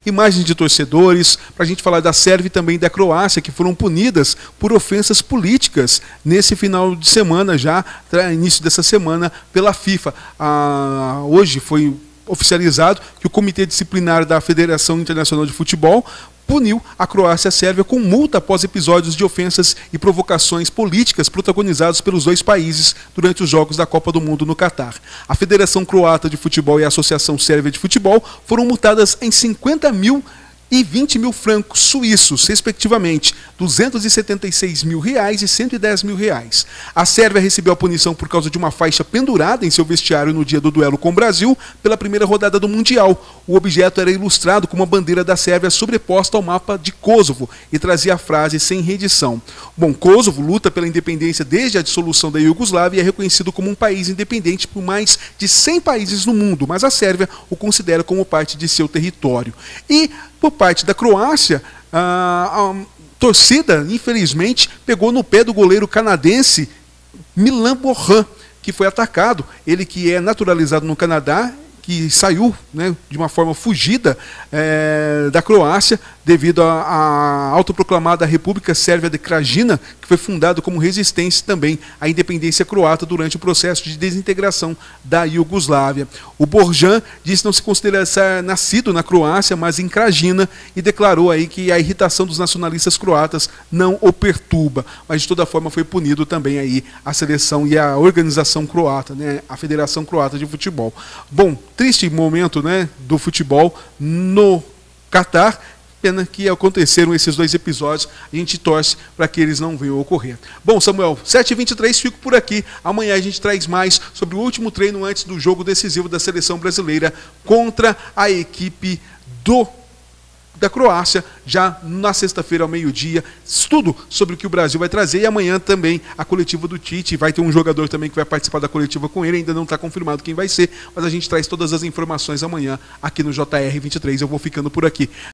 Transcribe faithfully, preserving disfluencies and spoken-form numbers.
Imagens de torcedores, para a gente falar da Sérvia e também da Croácia, que foram punidas por ofensas políticas nesse final de semana, já início dessa semana, pela FIFA. Ah, hoje foi oficializado que o Comitê Disciplinar da Federação Internacional de Futebol puniu a Croácia e a Sérvia com multa após episódios de ofensas e provocações políticas protagonizados pelos dois países durante os Jogos da Copa do Mundo no Catar. A Federação Croata de Futebol e a Associação Sérvia de Futebol foram multadas em cinquenta mil e vinte mil francos suíços, respectivamente, duzentos e setenta e seis mil reais e cento e dez mil reais. A Sérvia recebeu a punição por causa de uma faixa pendurada em seu vestiário no dia do duelo com o Brasil pela primeira rodada do Mundial. O objeto era ilustrado com uma bandeira da Sérvia sobreposta ao mapa de Kosovo e trazia a frase sem redição. Bom, Kosovo luta pela independência desde a dissolução da Iugoslávia e é reconhecido como um país independente por mais de cem países no mundo, mas a Sérvia o considera como parte de seu território. E por parte da Croácia, a, a torcida, infelizmente, pegou no pé do goleiro canadense Milan Borjan, que foi atacado. Ele que é naturalizado no Canadá, que saiu, né, de uma forma fugida é, da Croácia devido à autoproclamada República Sérvia de Krajina, que foi fundada como resistência também à independência croata durante o processo de desintegração da Iugoslávia. O Borjan disse não se considerar nascido na Croácia, mas em Krajina, e declarou aí que a irritação dos nacionalistas croatas não o perturba, mas de toda forma foi punido também aí a seleção e a organização croata, né, a Federação Croata de Futebol. Bom, triste momento, né, do futebol no Catar. Pena que aconteceram esses dois episódios, a gente torce para que eles não venham a ocorrer. Bom, Samuel, sete e vinte e três, fico por aqui. Amanhã a gente traz mais sobre o último treino antes do jogo decisivo da seleção brasileira contra a equipe do da Croácia, já na sexta-feira ao meio-dia, tudo sobre o que o Brasil vai trazer, e amanhã também a coletiva do Tite, vai ter um jogador também que vai participar da coletiva com ele, ainda não está confirmado quem vai ser, mas a gente traz todas as informações amanhã aqui no J R vinte e três, eu vou ficando por aqui.